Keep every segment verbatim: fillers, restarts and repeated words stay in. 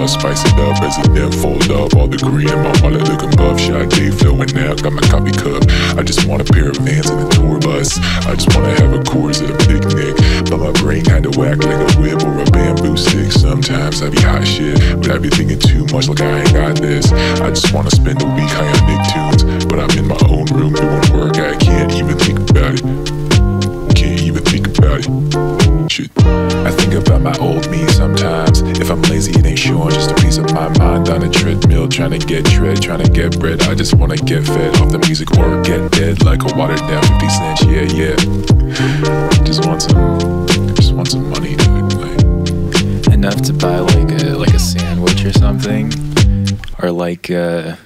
hush, spice it up, resident, fold up. All the green in my wallet looking buff. Shot day flowing now, got my coffee cup. I just want a pair of Vans and a tour bus. I just wanna have a Coors at a picnic. But my brain kinda whack like a whip or a bamboo stick. Sometimes I be hot shit, but I be thinking too much like I ain't got this. I just wanna spend a week high on Nicktoons, but I'm in my own room doing work. I can't even think about it. Can't even think about it. Shit. I think about my old me sometimes. If I'm lazy, it ain't showing. Just a piece of my mind on a treadmill, trying to get tread, trying to get bread. I just wanna get fed off the music or get dead like a watered down fifty cents. Yeah, yeah. Just want some, just want some money to like enough to buy like a like a sandwich or something, or like a,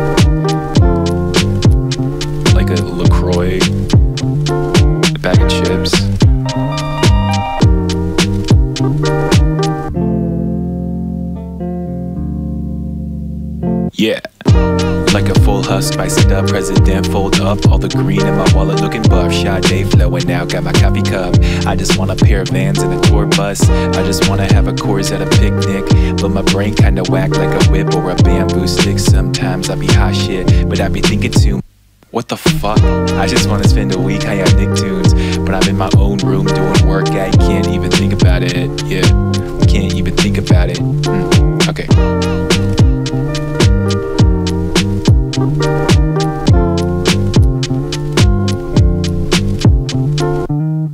like a LaCroix, a bag of chips. Yeah. Like a full husk, spice it up, president, fold up. All the green in my wallet looking buff. Shot day flowing out, got my coffee cup. I just want a pair of Vans and a tour bus. I just wanna have a Coors at a picnic. But my brain kinda whack like a whip or a bamboo stick. Sometimes I be hot shit, but I be thinking too. What the fuck? I just wanna spend a week high on Nicktoons, but I'm in my own room doing work. I can't even think about it, yeah.